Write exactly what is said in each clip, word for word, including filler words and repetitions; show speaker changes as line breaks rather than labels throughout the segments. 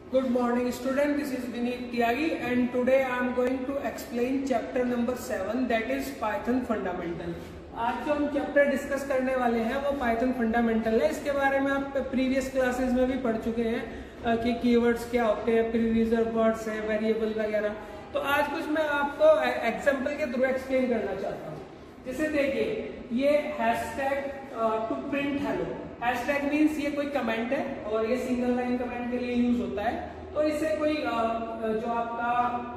Good morning student, this is Vineet Tyagi and today I am going to explain chapter number seven, that is Python Fundamental। आज जो हम chapter discuss करने वाले हैं वो Python fundamental है। इसके बारे में आप प्रीवियस क्लासेस में भी पढ़ चुके हैं कि कीवर्ड्स क्या होते हैं, प्री रिजर्व वर्ड्स है, वेरिएबल वगैरह। तो आज कुछ मैं आपको एग्जांपल के थ्रू एक्सप्लेन करना चाहता हूँ। जैसे देखिए, ये hashtag to print hello, hashtag means ये कोई कमेंट है और ये सिंगल लाइन कमेंट के लिए यूज होता है। तो इससे कोई जो आपका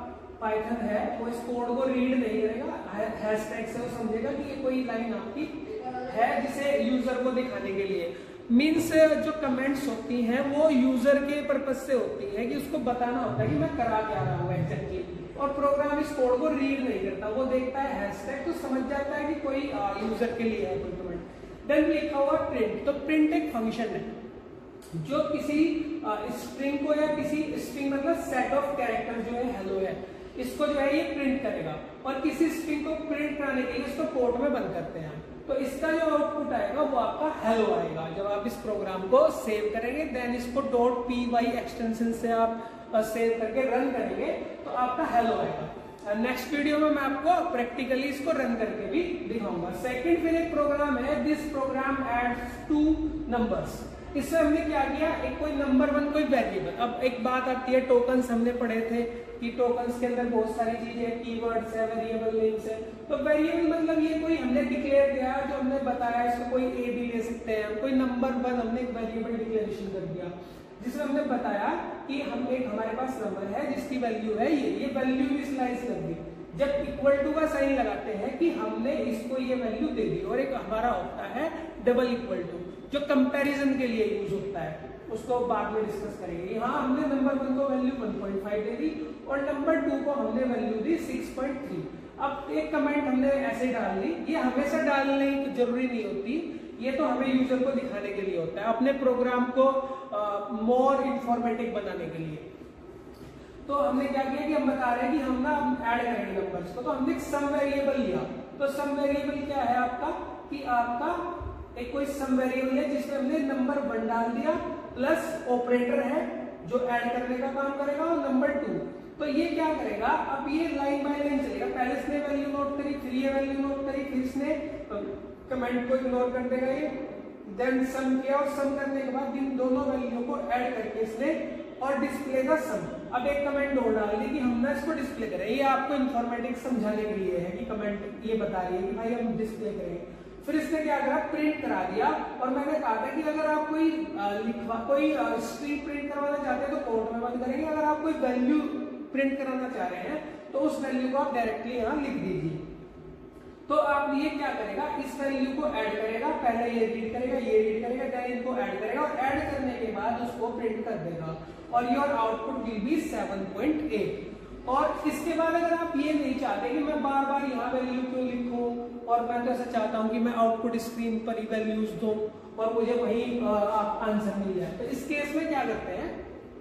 पाइथन है वो इस कोड को रीड नहीं करेगा, हैशटैग से वो समझेगा कि ये कोई लाइन आपकी है जिसे यूजर को दिखाने के लिए। मीन्स जो कमेंट्स होती हैं वो यूजर के पर्पज से होती है कि उसको बताना होता है कि मैं करा क्या रहा हूँ एग्जैक्टली, और प्रोग्राम इस कोड को रीड नहीं करता, वो देखता है हैशटैग तो समझ जाता है कि कोई यूजर के लिए है कोई कमेंट। देन लिखा हुआ प्रिंट, तो प्रिंट एक फंक्शन है जो किसी स्ट्रिंग को या किसी स्ट्रिंग मतलब सेट ऑफ कैरेक्टर जो है हेलो है, इसको जो है ये प्रिंट करेगा और किसी स्ट्रिंग को प्रिंट कराने के लिए इसको कोट में बंद करते हैं। तो इसका जो आउटपुट आएगा वो आपका हेलो आएगा। जब आप इस प्रोग्राम को सेव करेंगे देन इसको डॉट पी वाई एक्सटेंशन से आप सेव करके रन करेंगे तो आपका हेलो आएगा। नेक्स्ट वीडियो में मैं आपको प्रैक्टिकली इसको रन करके भी दिखाऊंगा। सेकंड फिर एक प्रोग्राम है, this program adds two numbers. इससे हमने क्या किया, एक कोई नंबर वन कोई वेरिएबल। अब एक बात आती है, टोकन्स हमने पढ़े थे कि टोकन्स के अंदर बहुत सारी चीजें, कीवर्ड्स है, वेरिएबल नेम्स है। तो वेरिएबल मतलब ये कोई हमने डिक्लेयर किया जो हमने बताया, इसको कोई ए भी ले सकते हैं। कोई नंबर वन हमने एक वेरिएबल डिक्लेरेशन कर दिया जिसमें हमने बताया कि हम एक हमारे पास नंबर है जिसकी वैल्यू है ये ये वैल्यू भी स्लाइस कर दी। जब इक्वल टू का साइन लगाते हैं कि हमने इसको ये वैल्यू दे दी, और एक हमारा होता है डबल इक्वल टू जो कंपैरिजन के लिए यूज होता है, उसको बाद में डिस्कस करेंगे। यहाँ हमने नंबर वन को वैल्यू वन पॉइंट फाइव दे दी और नंबर टू को हमने वैल्यू दी सिक्स पॉइंट थ्री। अब एक कमेंट हमने ऐसे डाल दी, ये हमेशा डालने की जरूरी नहीं होती, ये तो हमें यूजर को दिखाने के लिए होता है, अपने प्रोग्राम को मोर इंफॉर्मेटिव बनाने के लिए। तो हमने क्या किया कि हम बता रहे हैं कि हम ना ऐड करेंगे नंबर्स को, तो हमने सम वेरिएबल लिया। तो सम वेरिएबल क्या है आपका कि आपका एक कोई सम वेरिएबल है जिसमें हमने नंबर वन डाल दिया प्लस ऑपरेटर है जो ऐड करने का काम करेगा और नंबर टू। तो ये क्या करेगा, अब ये लाइन बाय लाइन चलेगा। पहले इसने वैल्यू नोट करी, फिर ये वैल्यू नोट करी, फिर इसने कमेंट को इग्नोर कर देगा ये, देन सम किया और सम करने के बाद इन दोनों वैल्यू को ऐड करके इसने और डिस्प्ले द सम। अब एक कमेंट और डाल दी कि हम ना इसको डिस्प्ले करें, ये आपको इन्फॉर्मेटिव समझाने के लिए है कि कमेंट ये बता रही है कि भाई हम डिस्प्ले करेंगे। फिर इसने क्या करा, प्रिंट करा दिया। और मैंने कहा था कि अगर आप कोई लिखवा कोई स्ट्रिंग प्रिंट करवाना चाहते हैं तो कोड में बंद करेंगे, अगर आप कोई वैल्यू प्रिंट कराना चाह रहे हैं तो उस वैल्यू को आप डायरेक्टली यहाँ लिख दीजिए। तो आप ये क्या करेगा, इस वैल्यू को ऐड करेगा, पहले ये रीड करेगा, ये रीड करेगा, देन इनको ऐड करेगा और ऐड करने के बाद उसको प्रिंट कर देगा और your output will be seven point eight. और इसके बाद अगर आप ये नहीं चाहते कि मैं बार बार यहाँ वैल्यू क्यों लिखूं, और मैं तो ऐसा चाहता हूँ कि मैं आउटपुट स्क्रीन पर ही वैल्यूज दूं और मुझे वही आप आंसर मिल जाए, तो इस केस में क्या करते हैं,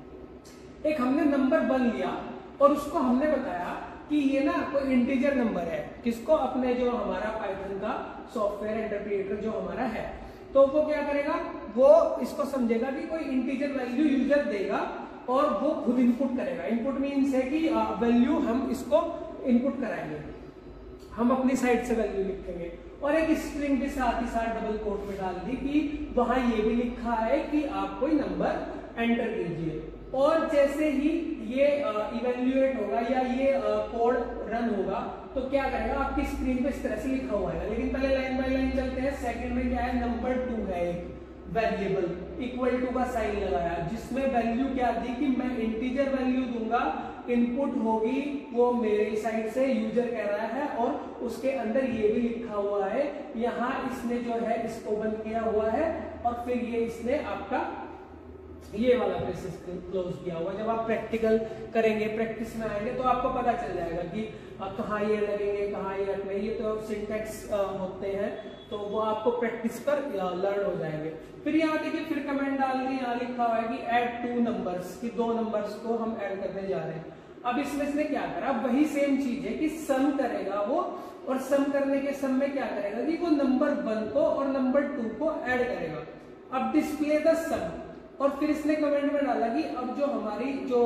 एक हमने नंबर वन लिया और उसको हमने बताया कि ये ना कोई इंटीजर नंबर है, किसको, अपने जो हमारा पाइथन का सॉफ्टवेयर इंटरप्रेटर जो हमारा है, तो वो क्या करेगा, वो इसको समझेगा कि कोई इंटीजर वैल्यू यूजर देगा और वो खुद इनपुट करेगा। इनपुट मीन्स है कि वैल्यू हम इसको इनपुट कराएंगे, हम अपनी साइड से वैल्यू लिखेंगे। और एक स्ट्रिंग भी साथ ही साथ डबल कोट में डाल दी कि वहां ये भी लिखा है कि आप कोई नंबर एंटर कीजिए। और जैसे ही ये इवेल्युएट होगा या ये कोड रन होगा तो क्या करेगा, आपकी स्क्रीन पे इस तरह से लिखा हुआ है। लेकिन पहले लाइन बाय लाइन चलते हैं। सेकंड में क्या है, नंबर टू है एक वेरिएबल, इक्वल टू का साइन लगाया जिसमें वैल्यू क्या दी कि मैं इंटीजर वैल्यू दूंगा, इनपुट होगी वो मेरे साइड से, यूजर कह रहा है, और उसके अंदर ये भी लिखा हुआ है। यहाँ इसने जो है इसको बंद किया हुआ है और फिर ये इसने आपका ये वाला प्रोसेस क्लोज किया हुआ। जब आप प्रैक्टिकल करेंगे, प्रैक्टिस में आएंगे तो आपको पता चल जाएगा कि कहाँ ये लगेंगे, कहाँ ये रखने, ये तो सिंटैक्स होते हैं, तो वो आपको प्रैक्टिस पर लर्न हो जाएंगे। फिर यहाँ देखिए, फिर कमेंट डाल दी, यहाँ लिखा हुआ है कि ऐड टू नंबर्स, कि दो नंबर्स को हम ऐड करने जा रहे हैं। अब इसमें इसने क्या करा, वही सेम चीज है कि सम करेगा वो, और सम करने के सम में क्या करेगा कि वो नंबर वन को और नंबर टू को ऐड करेगा। अब डिस्प्ले द सम, और फिर इसने कमेंट में डाला कि अब जो हमारी जो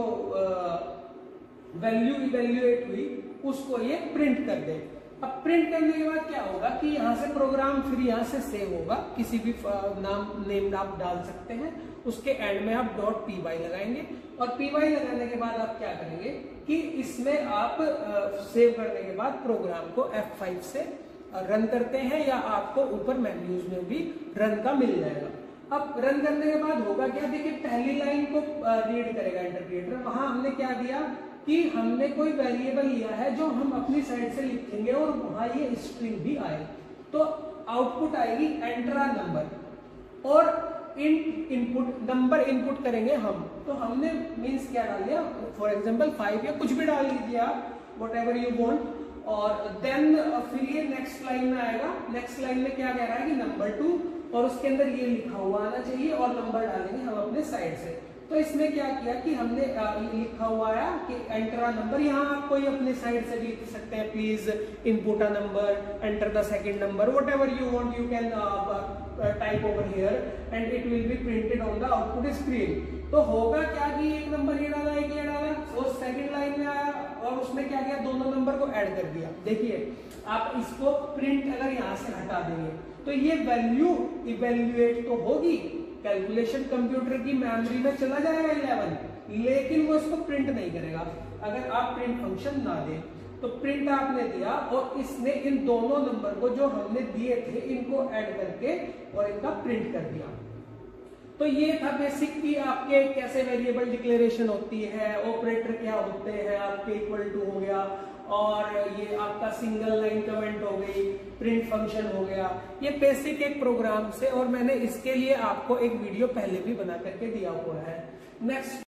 वैल्यू इवेल्युएट हुई उसको ये प्रिंट कर दे। अब प्रिंट करने के बाद क्या होगा कि यहाँ से प्रोग्राम फिर यहाँ से सेव होगा, किसी भी नाम नेम आप डाल सकते हैं, उसके एंड में आप डॉट पी वाई लगाएंगे और पी वाई लगाने के बाद आप क्या करेंगे कि इसमें आप सेव करने के बाद प्रोग्राम को एफ फाइव से रन करते हैं या आपको ऊपर मेन्यूज में भी रन का मिल जाएगा। अब रन करने के बाद होगा क्या, देखिए पहली लाइन को रीड करेगा इंटरप्रेटर, वहां हमने क्या दिया कि हमने कोई वेरिएबल लिया है जो हम अपनी साइड से लिखेंगे और वहां ये स्ट्रिंग भी आए, तो आउटपुट आएगी एंटर अ नंबर और इन इनपुट नंबर इनपुट करेंगे हम। तो हमने मींस क्या डाल दिया, फॉर एग्जांपल फाइव या कुछ भी डाल लीजिए आप, वट एवर यू वांट, और देन फिर ये नेक्स्ट लाइन में आएगा। नेक्स्ट लाइन में क्या कह रहा है कि नंबर टू, और उसके अंदर ये लिखा हुआ आना चाहिए और नंबर डालेंगे हम अपने साइड से। तो इसमें क्या किया कि हमने ये लिखा हुआ है कि एंटर अ नंबर, यहाँ आप कोई अपने साइड से भी लिख सकते हैं, please input a number, enter the second number, whatever you want you can type over here and it will be printed on the output screen. तो होगा क्या कि एक नंबर ये डाला एक ये डाला, वो सेकंड लाइन में आया और उसने क्या किया, दोनों नंबर को ऐड कर दिया। देखिए आप इसको प्रिंट अगर यहाँ से हटा देंगे तो ये वैल्यू इवेल्युएट तो होगी, कैलकुलेशन कंप्यूटर की मेमोरी में चला जाएगा इलेवन, लेकिन वो इसको प्रिंट नहीं करेगा अगर आप प्रिंट फंक्शन ना दें। तो प्रिंट आपने दिया और इसने इन दोनों नंबर को जो हमने दिए थे इनको ऐड करके और इनका प्रिंट कर दिया। तो ये था बेसिक कि आपके कैसे वेरिएबल डिक्लेरेशन होती है, ऑपरेटर क्या होते हैं, आपके इक्वल टू हो गया और ये आपका सिंगल लाइन कमेंट हो गई, प्रिंट फंक्शन हो गया, ये बेसिक एक प्रोग्राम से, और मैंने इसके लिए आपको एक वीडियो पहले भी बना करके दिया हुआ है। नेक्स्ट